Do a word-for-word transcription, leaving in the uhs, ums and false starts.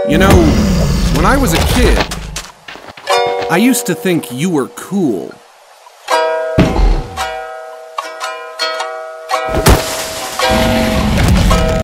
You know, when I was a kid, I used to think you were cool.